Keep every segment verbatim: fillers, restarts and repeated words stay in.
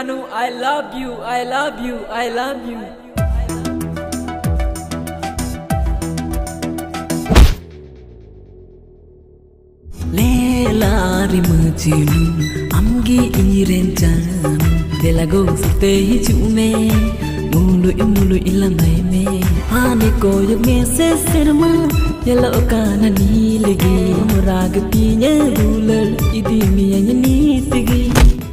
Janu, I love you, I love you, I love you. Lelari mujinu, amgi iren janu, delago stay chume, mulu imulu ilamai me, ane ko yug me se sirma, yala okana niligi, murag pinya ruler, idi miya nitigi.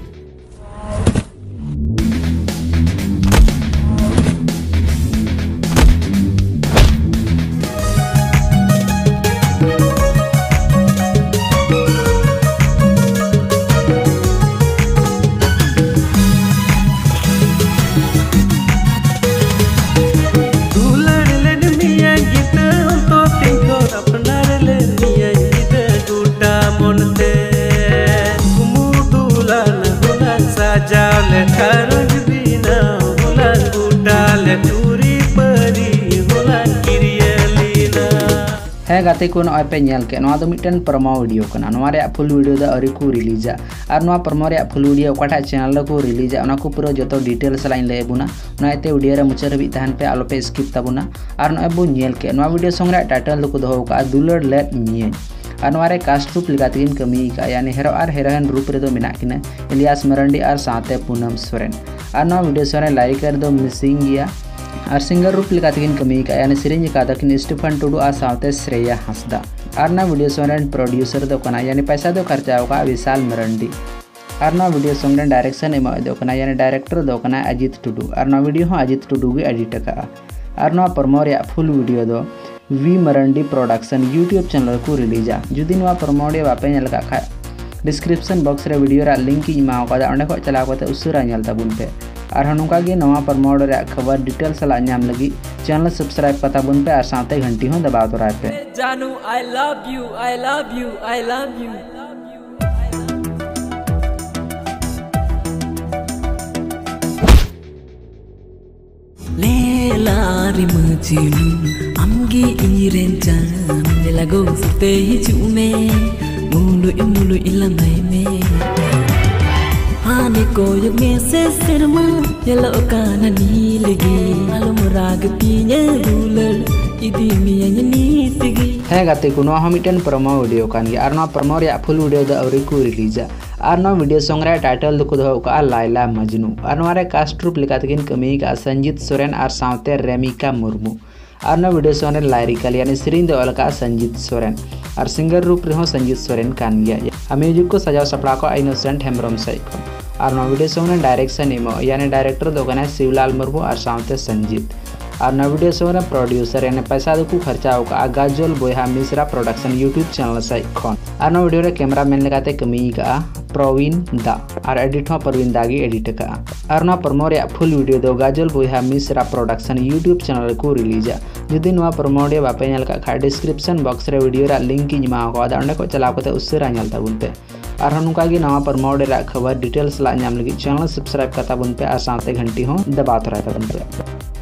है गाते को नॉय पे nail के नवा दो mitten promo video कना नवा रे फुल वीडियो दा अरी को रिलीजा आर नवा प्रोमो रे फुल वीडियो ओकाटा चैनल को रिलीजा ओना को पूरा जतो डिटेल्स लाइन ले बुना नाइते वीडियो रे मुचार भी तहन पे आलो पे स्किप ताबुना आर नवा बु नेल के नवा वीडियो संग रे टाइटल को दो का दुलर लेट मिये आर नवा रे कास्ट रूप लिगातिन कमी का यानी हीरो आर हीरोइन रूप रे दो मिना किना इलियास मरंडी आर साथे पूनम सोरेन आर नवा वीडियो सरे लाइक कर दो मिसिंग गया और सिंगर रूप लिकातिन कमी का यानी सिरिंज का दकिन स्टीफन टुडू आ साथे श्रेया हंसदा और ना वीडियो सॉन्ग प्रोड्यूसर दो कना यानी पैसा दो खर्चा होगा विशाल मरंडी और ना वीडियो सॉन्ग डायरेक्शन एम दो कना यानी डायरेक्टर दो कना अजित टुडू और ना वीडियो हो अजित टुडू गे एडिट का और ना प्रोमो रे फुल वीडियो दो V Marandi production YouTube channel को रिलीजा जुदी नवा प्रोमो रे बापे नेल का खा डिस्क्रिप्शन बॉक्स रे वीडियो रा लिंक इमा का ओंडे को चला को उसुरा नेल ताबुन पे और नौका गे नवा प्रोमो रे खबर डिटेल सला नाम लगी चैनल सब्सक्राइब पता बुन पे और साथे घंटी हो दबा दो रात पे जानू I love you I love you I love you लेलारी मजिनु amgi iren jan delago stay chume mulu imulu ilamai me ane ko yug me se sirma yala okana niligi alu murag pinya ruler idi miya nitigi है गाते को नवा मिटन promo video कान गे आर नवा प्रोमो रे फुल वीडियो द अवरी को रिलीजा आर नवा वीडियो सॉन्ग रे टाइटल दो को दो का लाइला मजनू आर नवा रे कास्ट रूप लिकातकिन कमी का संजीत सोरेन आर साथे रेमिका मुर्मू आर नवा वीडियो सॉन्ग रे लाइरिकल यानी सिरिंज दो अलका संजीत सोरेन और सिंगर रूप रे हो संजीत सोरेन कान गया आ म्यूजिक को सजाव सपड़ा को इनोसेंट हेमरम साइको और नवा वीडियो सॉन्ग रे डायरेक्शन एमो यानी डायरेक्टर दो कना शिवलाल मुर्मू और साथे संजीत और नवा वीडियो सॉन्ग प्रोड्यूसर यानी पैसा दो को खर्चा होगा गाजोल बोया मिश्रा प्रोडक्शन यूट्यूब चैनल से खन और नवा वीडियो रे कैमरा मैन लगाते कमी का प्रवीण दा और एडिट हो प्रवीण दा गी एडिट का और नवा प्रोमो रे फुल वीडियो दो गाजोल बोया मिश्रा प्रोडक्शन यूट्यूब चैनल को रिलीजा जुदी नवा प्रोमो रे बापे नेल का खा डिस्क्रिप्शन बॉक्स रे वीडियो रा लिंक इमा को दा अंडे को चला को उसरा नेल ताबुन पे और नुका गी नवा प्रोमो रे खबर डिटेल्स ला नाम लगी चैनल सब्सक्राइब करता बुन पे और साथे घंटी हो दबा तो रहता बुन पे।